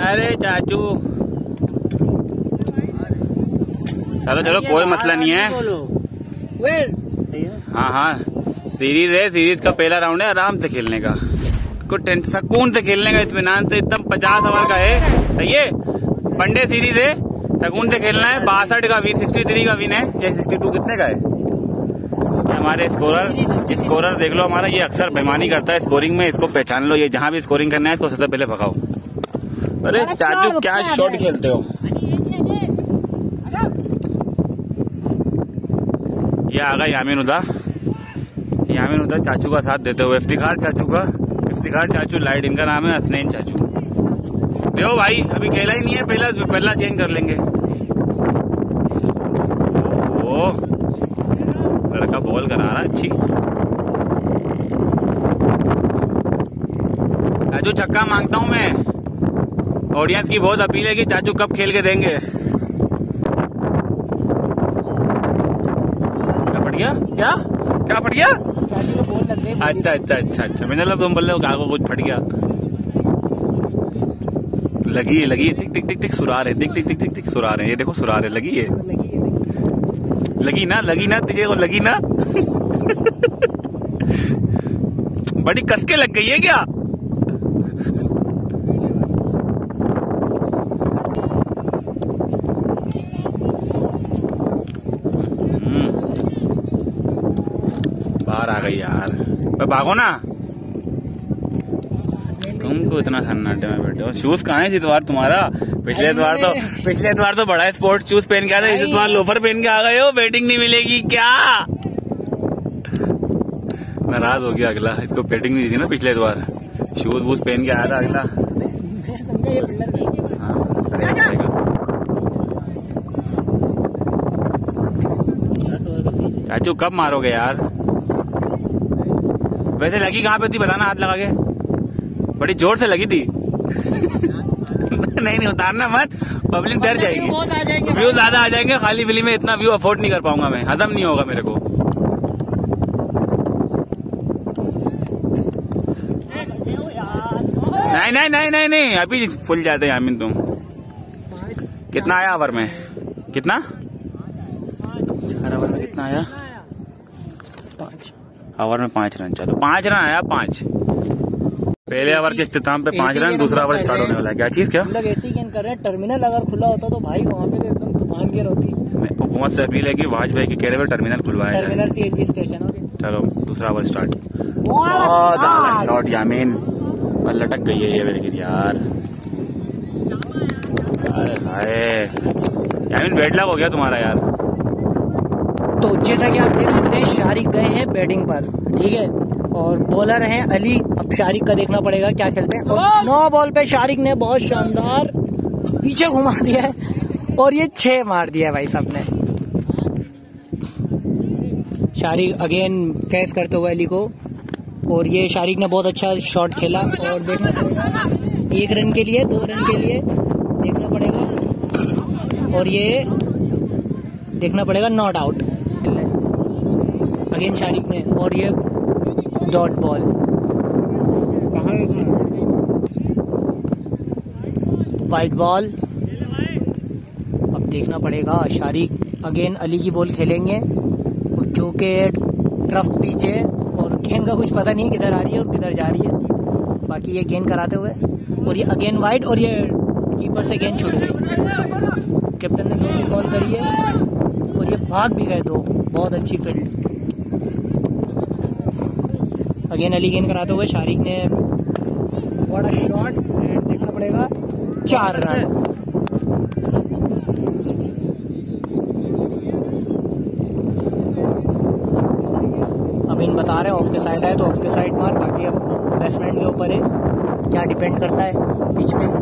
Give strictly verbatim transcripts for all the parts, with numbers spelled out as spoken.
अरे चाचू चलो चलो कोई मसला नहीं है। हाँ हाँ सीरीज है, सीरीज का पहला राउंड है, आराम से खेलने का, कुछ टेंशन सुकून से खेलने का, इत्मीनान से। एकदम पचास ओवर का है, सही है, वनडे सीरीज है, सुकून से खेलना है। बासठ का विन, सिक्सटी थ्री का विन है, ये सिक्सटी टू कितने का है? हमारे स्कोरर स्कोरर देख लो हमारा, ये अक्सर बेईमानी करता है स्कोरिंग में, इसको पहचान लो। ये जहां भी स्कोरिंग करना है इसको सबसे पहले भगाओ। अरे चाचू क्या शॉट खेलते हो। ये आ गया यामीन उदा, यामीन उदा चाचू का साथ देते हुए। इफ्तिखार चाचू का, इफ्तिखार चाचू लाइट, इनका नाम है हसनैन चाचू। देखो भाई अभी खेला ही नहीं है, पहला पहला चेंज कर लेंगे। ओ लड़का बॉल करा रहा अच्छी। चाचू छक्का मांगता हूं मैं, ऑडियंस की बहुत अपील है कि चाचू कब खेल के देंगे। क्या पड़ गया? क्या क्या पड़ गया? चाचू को बॉल लग गई। अच्छा अच्छा अच्छा अच्छा मैंने लगा तुम बोल रहे हो कागो कुछ फट गया। लगी है लगी है, टिक टिक टिक टिक सुरार है, टिक टिक टिक टिक टिक सुरार है, ये देखो सुरार है, लगी है लगी ना लगी ना तुझे को लगी ना बड़ी कसके लग गई है क्या? बाहर आ गई यार, भागो ना, तुमको इतना सन्नाटे में बैठे हो। शूज कहाँ है इस बार तुम्हारा? पिछले इतवार तो पिछले इतवार तो बड़ा स्पोर्ट्स शूज पहन के आया था, इस इतवार लोफर पहन के आ गए हो। बैटिंग नहीं मिलेगी क्या? नाराज हो गया अगला, इसको बैटिंग नहीं दी थी ना पिछले इतवार, शूज वूज पहन के आया था अगला। चाचू कब मारोगे यार? वैसे लगी कहाँ पे थी बताना, हाथ लगा के। बड़ी जोर से लगी थी नहीं नहीं उतारना मत, पब्लिक डर जाएगी, व्यू ज्यादा आ जाएंगे। खाली बिली में इतना व्यू अफोर्ड नहीं कर पाऊंगा मैं, हजम नहीं होगा मेरे को। नहीं नहीं नहीं नहीं नहीं अभी फुल जाते हैं यामीन तुम। कितना आया ओवर में? कितना ओवर में कितना आया? पांच ओवर में पांच रन। चलो पांच रन आया, पांच। पहले ओवर के इख्तिताम पे पांच रन, दूसरा ओवर स्टार्ट होने वाला है। क्या चीज? क्या हम लोग ऐसे गेंद कर रहे हैं, टर्मिनल अगर खुला होता तो भाई वहाँ पे एकदम तूफान गेंद होती। हुकूमत से अपील है कि वाजपेयी के कहने पर टर्मिनल खुलवाया, टर्मिनल सीएनजी स्टेशन। चलो दूसरा ओवर स्टार्ट। शॉट यामीन, लटक गई है ये मेरी यार। हाय यामीन बैड लक हो गया तुम्हारा यार। तो जैसा कि आप देख सकते हैं शारिक गए हैं बैटिंग पर, ठीक है, और बॉलर हैं अली। अब शारिक का देखना पड़ेगा क्या खेलते हैं। और नौ बॉल पे शारिक ने बहुत शानदार पीछे घुमा दिया है और ये छह मार दिया है भाई साहब ने। शारिक अगेन फेस करते हुए अली को, और ये शारिक ने बहुत अच्छा शॉट खेला। और देखना पड़ेगा एक रन के लिए, दो रन के लिए देखना पड़ेगा, और ये देखना पड़ेगा नॉट आउट अगेन शारिक ने। और ये डॉट बॉल, वाइट बॉल। अब देखना पड़ेगा शारिक अगेन अली की बॉल खेलेंगे, जो के ट्रफ पीछे, और गेंद का कुछ पता नहीं किधर आ रही है और किधर जा रही है। बाकी ये गेंद कराते हुए, और ये अगेन वाइड, और ये कीपर से गेंद छूट गई। कैप्टन ने दो की बॉल करी है और ये भाग भी गए दो, बहुत अच्छी फील्ड। अगेन अली गेंद कराते हुए, शारिक ने बड़ा शॉट, देखना पड़ेगा चार रन। अब इन बता रहे हैं ऑफ के साइड है तो ऑफ के साइड मार, बाकी अब बैट्समैन के ऊपर है क्या डिपेंड करता है पिच पे।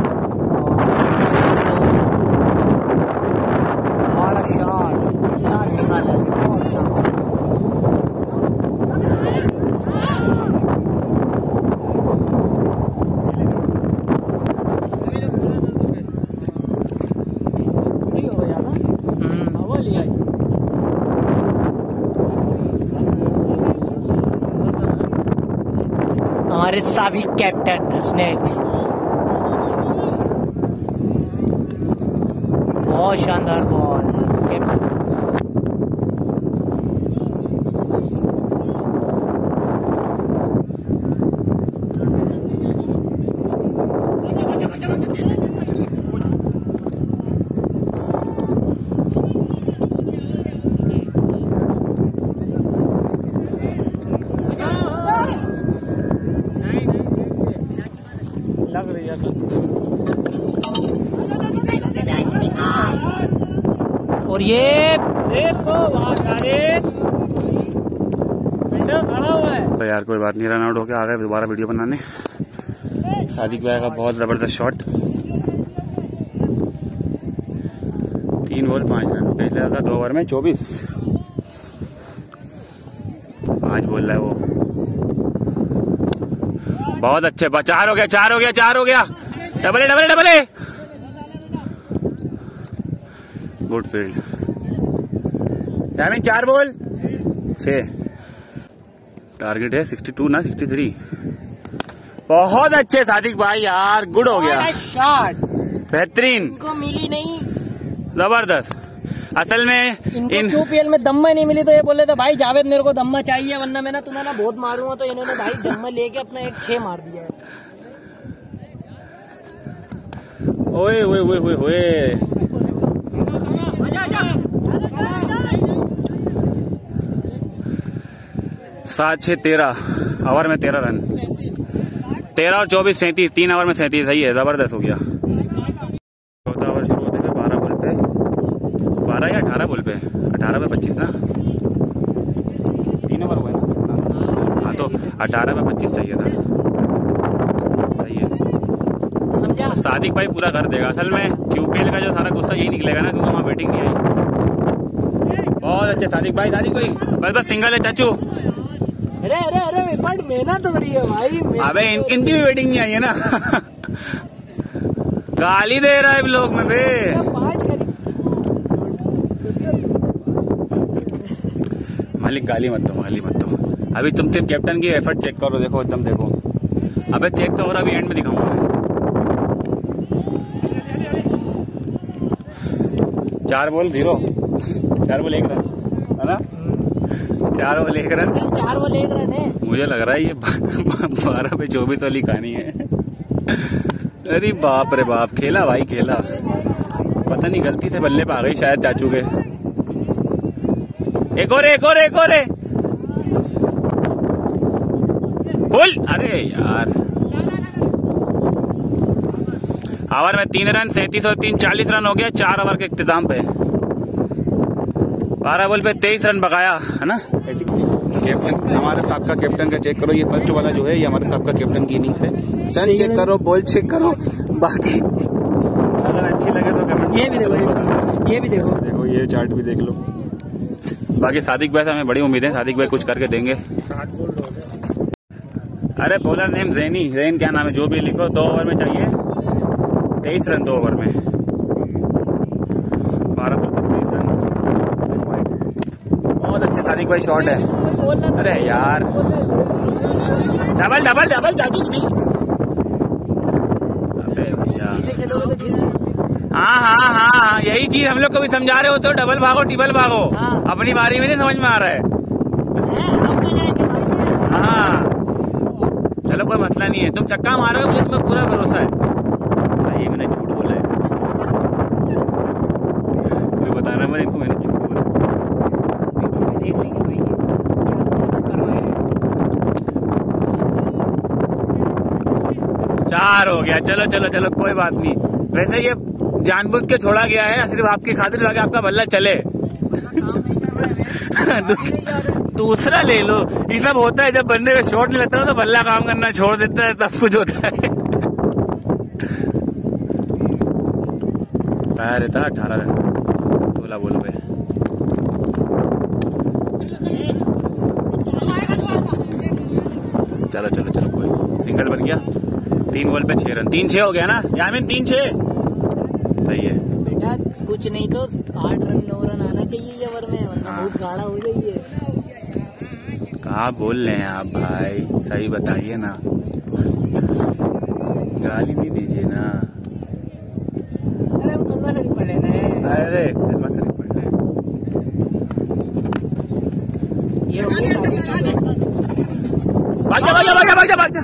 बड़ा शॉट क्या निकाला, बहुत शानदार। हमारे साबिक कैप्टन उसने बहुत शानदार बॉल। लग रही है और ये खड़ा हुआ है। तो यार कोई बात नहीं, रन आउट होकर आ गए दोबारा वीडियो बनाने। सादिक भाई का बहुत जबरदस्त शॉट, तीन बॉल पांच रन, पहले आता दो ओवर में चौबीस, पांच बोल रहा है वो। बहुत अच्छे, चार हो गया चार हो गया चार हो गया, double A double A double A, good field. यानी चार बॉल छह, टारगेट है सिक्सटी टू ना सिक्सटी थ्री। बहुत अच्छे सादिक भाई यार, गुड हो गया शॉट, बेहतरीन, को मिली नहीं, जबरदस्त। असल में इन यूपीएल में दम्मा नहीं मिली तो ये बोले थे भाई जावेद मेरे को दम्मा चाहिए वरना मैं ना तुम्हें ना बहुत मारूंगा, तो इन्होंने भाई दम्मा लेके अपना एक छह मार दिया है। ओए ओए ओए ओए ओए, सात छह तेरह, ओवर में तेरह रन, तेरह और चौबीस सैंतीस, तीन ओवर में सैंतीस, सही है, जबरदस्त हो गया। चौथा ओवर शुरू होते थे बारह बॉल पे, बारह या अठारह बॉल पे, अठारह पे पच्चीस ना, तीन ओवर हुआ है। हाँ तो अठारह पे पच्चीस चाहिए था, सही है। समझा, सादिक भाई पूरा कर देगा। असल में क्यूपीएल का जो सारा गुस्सा यही निकलेगा ना, क्योंकि वहाँ बैटिंग नहीं आई। बहुत अच्छे सादिक भाई, सादिक भाई बस बस सिंगल है चाचू। अरे अरे अरे विफट मेहनत हो रही है भाई। अबे इन, इनकी भी बैटिंग नहीं आई है ना। गाली दे रहा है लोग में बे। मालिक गाली मत दो, गाली मत दो। अभी तुम सिर्फ कैप्टन की एफर्ट चेक करो, देखो एकदम देखो। अबे चेक तो हो रहा, अभी एंड में दिखाऊंगा। चार बॉल जीरो, चार बॉल एक रन है ना, चार बॉल एक रन, चार बॉल एक रन है। मुझे लग रहा है ये बारह पे चौबीस वाली कहानी है। अरे बाप रे बाप, खेला भाई खेला, पता नहीं गलती से बल्ले पे आ गई शायद चाचू के। एक और एक और एक और फुल, अरे यार। ओवर में तीन रन, सैंतीस और तीन चालीस रन हो गया चार ओवर के इख्तिताम पे। बारह बॉल पे तेईस रन बकाया है ना। कैप्टन हमारे साहब का, कैप्टन का चेक करो, ये फर्स्ट वाला जो है ये हमारे साहब का कैप्टन की इनिंग्स है। रन चेक करो, बॉल चेक करो, बाकी अगर अच्छी लगे तो कमेंट। ये भी देखो, ये भी देखो, देखो ये चार्ट भी देख लो। बाकी सादिक भाई से हमें बड़ी उम्मीद है, सादिक भाई कुछ करके देंगे। अरे बॉलर नेम जैनी, जैन क्या नाम है, जो भी लिखो। दो ओवर में चाहिए तेईस रन, दो ओवर में बारह बॉल पर तेईस रन। बहुत अच्छे सादिक भाई शॉट है। अरे यार, डबल डबल डबल जादू नहीं। अबे भैया, हाँ हाँ हाँ हाँ, यही चीज हम लोग को भी समझा रहे हो तो, डबल भागो टिबल भागो। हाँ। अपनी बारी में नहीं समझ में आ रहा है। हाँ चलो कोई मसला नहीं है, तुम चक्का मारोगे मुझे तुम्हें पूरा भरोसा है। सही, मैंने झूठ बोला है, कोई बताना मत इनको मैंने झूठ बोला। देख लेंगे भाई कर रहे हैं। चार हो गया, चलो चलो चलो कोई बात नहीं। वैसे ये जानबूझ के छोड़ा गया है सिर्फ आपकी खातिर, ताकि आपका बल्ला चले। दूसरा ले लो, ये सब होता है जब बंदे में शॉट नहीं लगता तो बल्ला काम करना छोड़ देता है, तब कुछ होता है। रहता अठारह रन, सोलह बोल पे। चलो चलो चलो कोई, सिंगल बन गया, तीन बॉल पे छह रन, तीन छह हो गया ना यामिन, तीन छह सही है बेटा। कुछ नहीं तो आठ रन नौ रन आना चाहिए ये ओवर में, वरना बहुत गाढ़ा हो जाइए। कहाँ बोल रहे हैं आप भाई, सही बताइए ना, गाली नहीं दीजिए ना। अरे हम कन्वा से भी पढ़ लेना है। अरे बस पड़ रहे ये हो गई गाड़ी की। भाग जा भाग जा भाग जा भाग जा भाग जा।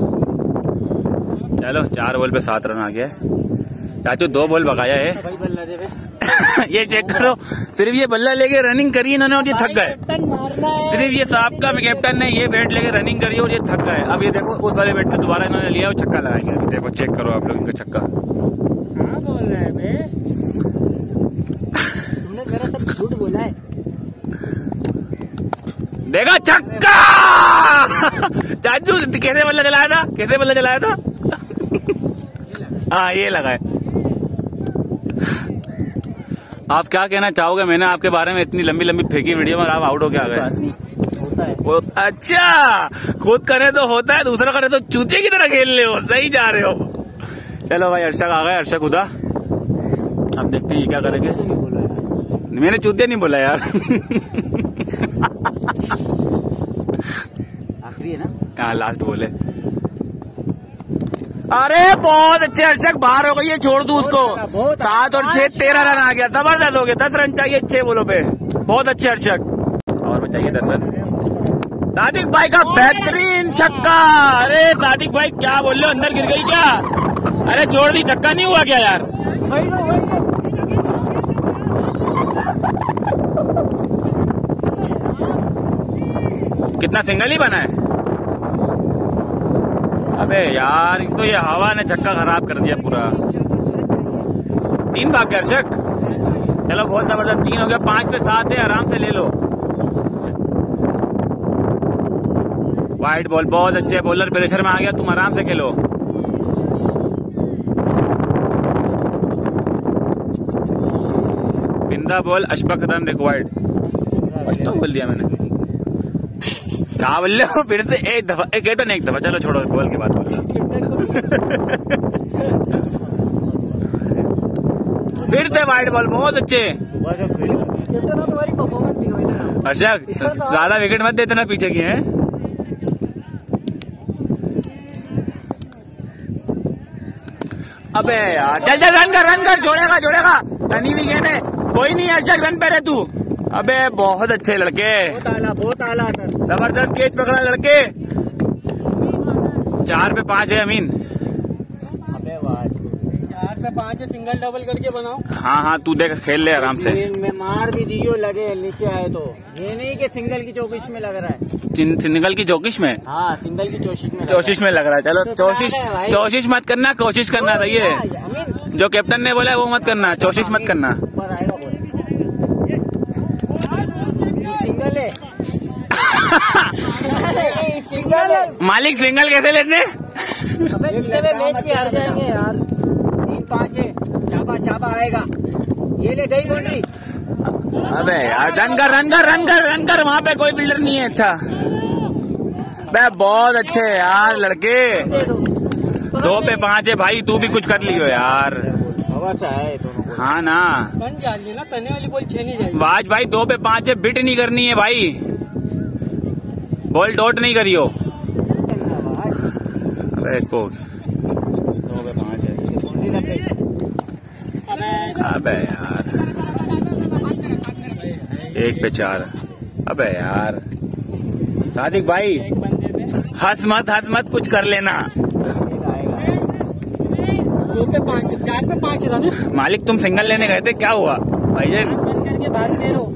चलो चार बॉल पे सात रन आ गया। चाचू दो बॉल भगाया है। भाई बल्ला दे बे। ये चेक करो, सिर्फ ये बल्ला लेके रनिंग करी इन्होंने और ये थक गए। मारना है। सिर्फ ये साहब का कैप्टन ने ये बैट लेके रनिंग करी और ये थक गए। अब ये देखो उस वाले बैट से दोबारा इन्होंने लिया और छक्का लगाएंगे। अभी देखो चेक करो आप लोग इनका छक्का। हाँ बोल रहा है बे। तुमने मेरा सब झूठ बोला है। देखा छक्का। चाचू कैसे बल्ला चलाया था, कैसे बल्ला चलाया था? हाँ ये लगा है। आप क्या कहना चाहोगे? मैंने आपके बारे में इतनी लंबी लंबी फेंकी वीडियो में, आप आउट हो के आ गए। होता है वो अच्छा, खुद करे तो होता है, दूसरा करे तो चूते की तरह खेल रहे हो। सही जा रहे हो। चलो भाई अर्शक आ गए, अर्शक उदा। अब देखते हैं ये क्या करेंगे। मैंने चूते नहीं बोला यार। आखिरी है ना? हाँ लास्ट बोले। अरे बहुत अच्छे अर्शक, बाहर हो गई है, छोड़ दू उसको। सात और छह तेरह रन आ गया। जबरदस्त हो गया। दस रन चाहिए छह बोलो पे। बहुत अच्छे अर्शक। और भी चाहिए दस रन। सादिक भाई का बेहतरीन छक्का। अरे सादिक भाई क्या बोल रहे हो, अंदर गिर गई क्या? अरे छोड़ दी, छक्का नहीं हुआ क्या यार? कितना सिंगल ही बना है? अबे यार तो ये हवा ने छक्का खराब कर दिया पूरा। तीन भाग दर्शक। चलो बहुत जबरदस्त, तीन हो गया। पांच पे सात है, आराम से ले लो। वाइड बॉल, बहुत अच्छे। बॉलर प्रेशर में आ गया, तुम आराम से खेलो। बिंदा बॉल, अशफाक रन रिक्वायर्ड। तो बोल दिया मैंने। क्या बोल रहे हो? फिर से एक दफा, एक कैप्टन एक दफा। चलो छोड़ो, बॉल के बाद बोल। फिर से वाइड बॉल, बहुत अच्छे। अर्शक ज्यादा विकेट मत देते ना, पीछे की है। अबे यार चल चल रन कर, रन कर। जोड़ेगा जोड़ेगा, तनी भी गेंद है। कोई नहीं अर्शक, रन पे रहे तू। अबे बहुत अच्छे लड़के, बहुत आला, बहुत आला। जबरदस्त कैच पकड़ा लड़के। चार पे पांच है अमीन। अबे वाह, चार पे पांच है, सिंगल डबल करके बनाओ। हाँ हाँ तू देख, खेल ले आराम से। मैं मार भी दियो, लगे नीचे आए तो। ये नहीं कि सिंगल की चौकिश में लग रहा है। सिंगल की चौकिश में? हाँ सिंगल की चौकिश में। चौशिश में लग रहा है। चलो चौशिश, चौशिश मत करना, कोशिश करना सही है। जो कैप्टन ने बोला है वो मत करना, चौशिश मत करना। सिंगल है। मालिक सिंगल कैसे लेते? अबे जितने में मैच की हार जाएंगे यार। तीन पाँच है, शाबा शाबा आएगा। ये ले गई बाउंड्री। अबे यार रन कर, रन कर, रन कर, रन कर। वहाँ पे कोई बिल्डर नहीं है। अच्छा बे बहुत अच्छे यार लड़के। दो पे पाँच है भाई, तू भी कुछ कर लियो यार। हवा सा है दोनों। हाँ ना ना, तने वाली बॉल छह नहीं जाएगी। वाज भाई दो पे पाँच है, बिट नहीं करनी है भाई। बॉल डॉट नहीं करियो। अबे इसको दो पे पाँच है। अबे यार एक पे चार। अबे यार सादिक भाई हंस मत, हंस मत, कुछ कर लेना। दो पे पाँच, चार पे पाँच रन। मालिक तुम सिंगल लेने गए थे, क्या हुआ भाई? ये करके भाग दे रहो।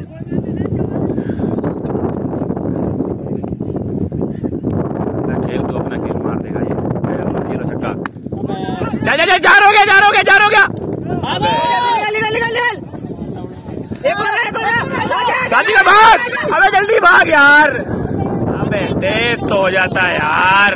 खेल तो अपना खेल मार देगा ये। ये लो छक्का। जा जा जा, चार हो गया, चार हो गया, चार हो गया। जल्दी भाग, अबे जल्दी भाग यार। अबे तेज तो हो जाता है यार।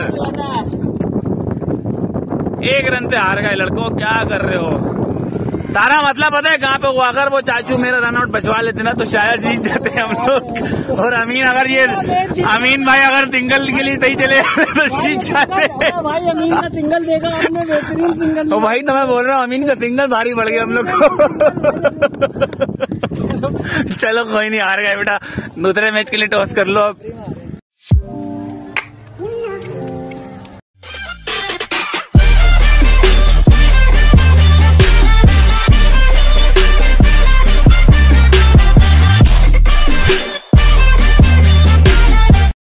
एक रन से हार गए लड़कों, क्या कर रहे हो? सारा मतलब पता है कहाँ पे हुआ? अगर वो चाचू मेरा रन आउट बचवा लेते ना तो शायद जीत जाते हम लोग। और अमीन अगर ये अमीन भाई अगर सिंगल के लिए सही चले तो जीत जाते। भाई अमीन का सिंगल देखा आपने, बेहतरीन सिंगल। तो भाई तो मैं बोल रहा हूँ अमीन का सिंगल भारी पड़ गया हम लोग को। चलो कोई नहीं, हार गए बेटा। दूसरे मैच के लिए टॉस कर लो अब।